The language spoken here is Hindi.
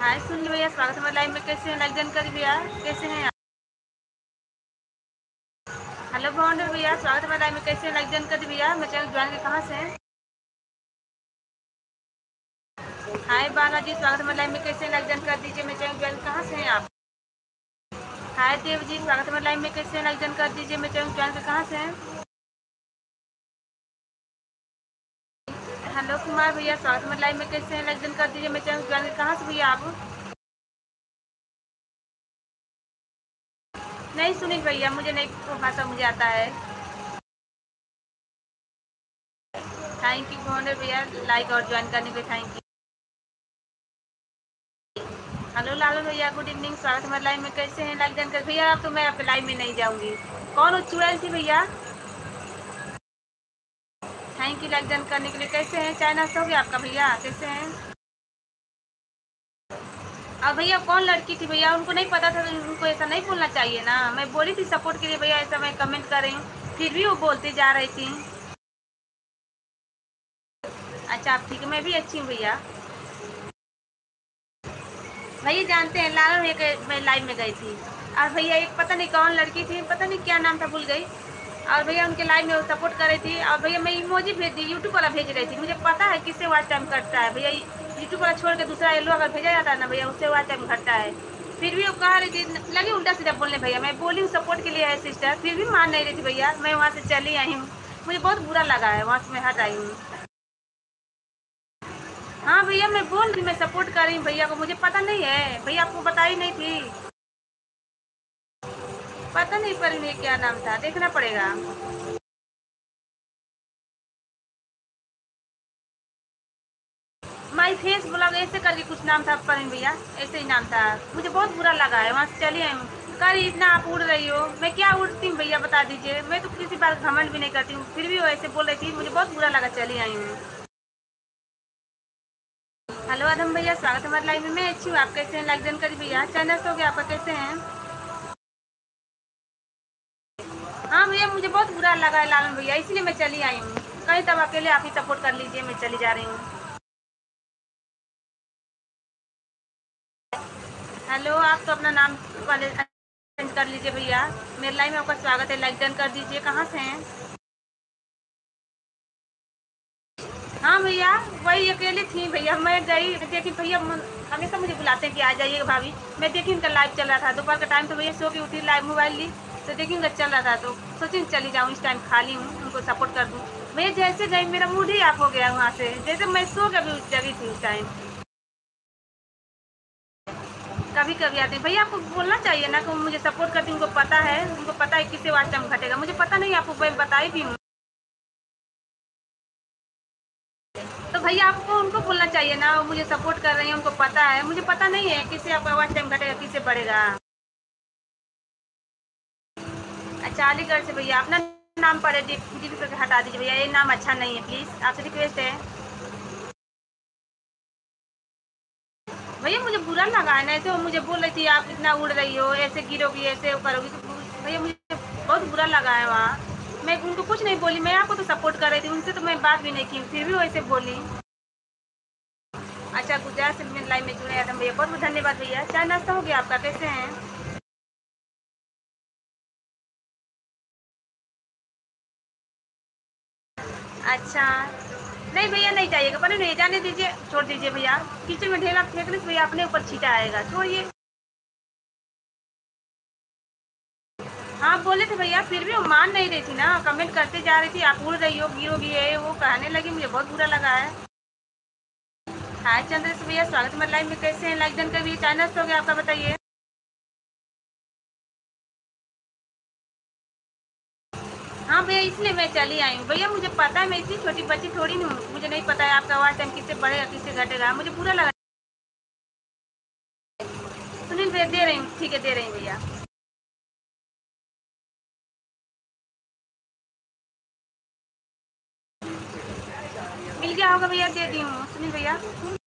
हाय सुनील भैया, स्वागत है हमारे लाइव में। कैसे हैं? लाइक जानकारी भैया, कैसे हैं आप? हेलो भावना भैया, स्वागत है हमारे लाइव में। कैसे हैं? लाइक जानकारी भैया, मैं चैनल ज्वाइन के कहाँ से हैं? हाय बालाजी, स्वागत है हमारे लाइव में। कैसे हैं? लाइक जानकारी दीजिए, मैं चैनल ज्वाइन कहाँ से हैं आप? हाय देव जी, स्वागत है हमारे लाइव में। कैसे हैं? लाइक जानकारी दीजिए, मैं चैनल ज्वाइन के कहाँ से हैं? हेलो कुमार भैया, स्वागत है हमारे लाइव में। कैसे हैं? लाइक जानकारी दीजिए, मैं चैनल ज्वाइन के कहाँ से भैया आप? नहीं सुनील भैया, मुझे नहीं भाषा मुझे आता है। थैंक यू भावना भैया, लाइक और ज्वाइन करने के थैंक यू। हेलो लालू भैया, गुड इवनिंग, स्वागत है हमारे लाइव में। कैसे हैं? लाइक जानकारी भैया, अब तो मैं आपके लाइव में नहीं जाऊंगी। कौन हो चुड़ैल थी भैया? थैंक यू लाइक डन करने के लिए। कैसे हैं? चाय नाश्ता हो गया आपका भैया? कैसे हैं? अब भैया कौन लड़की थी भैया? उनको नहीं पता था तो उनको ऐसा नहीं बोलना चाहिए ना। मैं बोली थी सपोर्ट के लिए भैया, ऐसा मैं कमेंट कर रही हूँ, फिर भी वो बोलती जा रही थी। अच्छा आप ठीक है, मैं भी अच्छी हूँ भैया। भैया जानते हैं लाल भैया के मैं लाइव में गई थी, और भैया एक पता नहीं कौन लड़की थी, पता नहीं क्या नाम था, भूल गई। और भैया उनके लाइव में वो सपोर्ट कर रही थी, और भैया मैं इमोजी भेज दी, यूट्यूब वाला भेज रही थी। मुझे पता है किससे वॉच टाइम कटता है भैया, यूट्यूब वाला छोड़ के दूसरा येलो अगर भेजा जाता है ना भैया, उससे वॉच टाइम घटता है। फिर भी वो कह रही थी, लगी उल्टा सीधा बोलने भैया। मैं बोली हूँ सपोर्ट के लिए है सिस्टर, फिर भी मान नहीं रही थी भैया। मैं वहाँ से चली आई हूँ, मुझे बहुत बुरा लगा है, वहाँ से मैं हट आई हूँ। हाँ भैया मैं बोल रही, मैं सपोर्ट कर रही हूँ भैया को, मुझे पता नहीं है भैया, आपको बताई नहीं थी। पता नहीं पर ये क्या नाम था, देखना पड़ेगा। माई फेस ब्लॉग ऐसे करके कुछ नाम था पर भैया, ऐसे ही नाम था। मुझे बहुत बुरा लगा है, वहाँ से चली आई हूँ। कर इतना आप उड़ रही हो, मैं क्या उड़ती हूँ भैया बता दीजिए। मैं तो किसी बार घमंड भी नहीं करती हूँ, फिर भी वो ऐसे बोल रही थी, मुझे बहुत बुरा लगा, चली आई हूँ। हेलो आदम भैया, स्वागत है हमारे लाइव में। मैं अच्छी हूँ, आप कैसे हैं? लाइक जानकारी भैया, चैनल हो गया आपका, कैसे हैं? हाँ भैया मुझे बहुत बुरा लगा है लालन भैया, इसलिए मैं चली आई हूँ। कहीं तब अकेले आप ही सपोर्ट कर लीजिए, मैं चली जा रही हूँ। हेलो, आप तो अपना नाम वाले चेंज कर लीजिए भैया। मेरे लाइव में आपका स्वागत है, लाइक डन कर दीजिए। कहाँ से हैं? हाँ भैया, वही अकेले थी भैया, मैं गई देखी भैया, हमेशा मुझे बुलाते हैं कि आ जाइएगा भाभी। मैं देखी उनका लाइव चल रहा था, दोपहर का टाइम, तो भैया सो के उठी, लाइव मोबाइल ली तो देखी उनका चल रहा था, तो सोची चली जाऊँ, इस टाइम खाली हूँ, उनको सपोर्ट कर दूँ। भैया जैसे गई मेरा मूड ही ऑफ हो गया वहाँ से, जैसे मैं सो के भी उस जगह थी उस टाइम। कभी कभी आते हैं भैया, आपको बोलना चाहिए ना कि मुझे सपोर्ट करती, उनको पता है, उनको पता है किससे वाच टाइम घटेगा, मुझे पता नहीं, आपको मैं बताई भी हूँ। तो भैया आपको उनको बोलना चाहिए ना, वो मुझे सपोर्ट कर रही है, उनको पता है, मुझे पता नहीं है किससे आपका वाच टाइम घटेगा, किससे बढ़ेगा। अच्छा अलीगढ़ से भैया, अपना नाम पर डीपी करके हटा दीजिए भैया, ये नाम अच्छा नहीं है, प्लीज़ आपसे रिक्वेस्ट है। भैया मुझे बुरा लगा है ना, ऐसे वो मुझे बोल रही थी आप इतना उड़ रही हो, ऐसे गिरोगी, ऐसे करोगी, तो भैया मुझे बहुत बुरा लगा है वहाँ। मैं उनको कुछ नहीं बोली, मैं आपको तो सपोर्ट कर रही थी, उनसे तो मैं बात भी नहीं की, फिर भी वो ऐसे बोली। अच्छा गुजरात से मेरे लाइव में जुड़े आदम भैया, बहुत बहुत धन्यवाद भैया। चाय नाश्ता हो गया आपका? कैसे हैं? अच्छा नहीं भैया नहीं चाहिएगा, पर नहीं जाने दीजिए, छोड़ दीजिए भैया। किचन में ढेला फेंकने से भैया अपने ऊपर छीटा आएगा, छोड़िए। हाँ बोले थे भैया, फिर भी वो मान नहीं रही थी ना, कमेंट करते जा रही थी, आप उड़ रही हो, गिरोगी है, वो कहने लगी, मुझे बहुत बुरा लगा है। हाय चंद्र से भैया, स्वागत है मेरे लाइव में। कैसे हैं? लाइक डन कर भी, चैनल हो गया आपका, बताइए। हाँ भैया इसलिए मैं चली आई हूँ भैया, मुझे पता है, मैं इतनी छोटी बच्ची थोड़ी नहीं हूँ, मुझे नहीं पता है आपका आवाज टाइम किससे बढ़ेगा किससे घटेगा, मुझे बुरा लगा। सुनील भैया दे रही हूँ, ठीक है दे रही हूँ भैया। मिल गया होगा भैया, दे दी हूँ सुनील भैया।